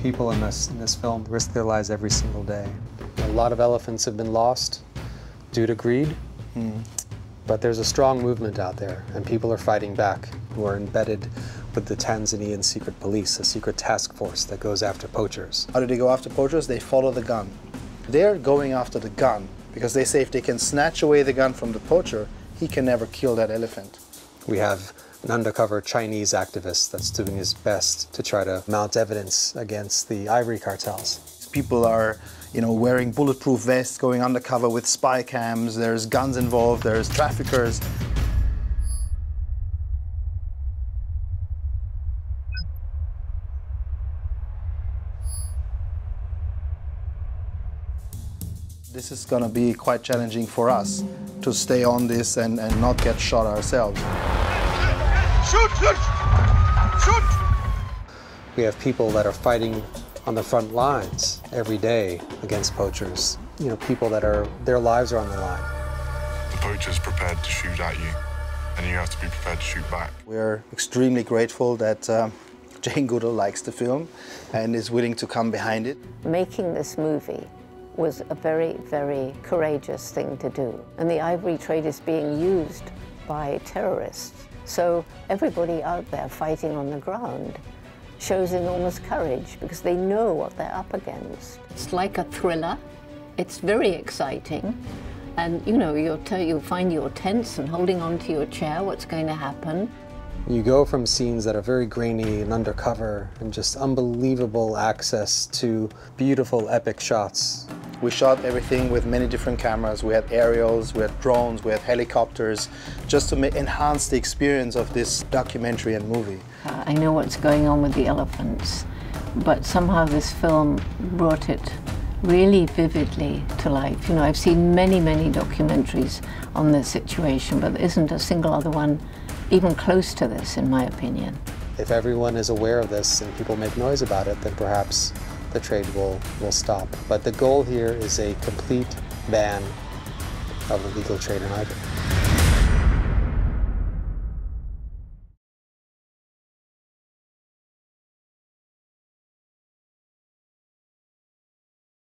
people in this film risk their lives every single day. A lot of elephants have been lost due to greed, but there's a strong movement out there, and people are fighting back who are embedded with the Tanzanian secret police, a secret task force that goes after poachers. How do they go after poachers? They follow the gun. They're going after the gun because they say if they can snatch away the gun from the poacher, he can never kill that elephant. We have an undercover Chinese activist that's doing his best to try to mount evidence against the ivory cartels. People are, wearing bulletproof vests, going undercover with spy cams. There's guns involved, there's traffickers. This is going to be quite challenging for us to stay on this and not get shot ourselves. Shoot! Shoot! Shoot! We have people that are fighting on the front lines every day against poachers. People their lives are on the line. The poacher's prepared to shoot at you, and you have to be prepared to shoot back. We're extremely grateful that Jane Goodall likes the film and is willing to come behind it. Making this movie was a very, very courageous thing to do. And the ivory trade is being used by terrorists. So everybody out there fighting on the ground shows enormous courage because they know what they're up against. It's like a thriller. It's very exciting. And you find you're tense and holding on to your chair, what's going to happen. You go from scenes that are very grainy and undercover and just unbelievable access to beautiful, epic shots. We shot everything with many different cameras. We had aerials, we had drones, we had helicopters, just to enhance the experience of this documentary and movie. I know what's going on with the elephants, but somehow this film brought it really vividly to life. I've seen many, many documentaries on this situation, but there isn't a single other one even close to this, in my opinion. If everyone is aware of this and people make noise about it, then perhaps the trade will stop. But the goal here is a complete ban of illegal trade in ivory.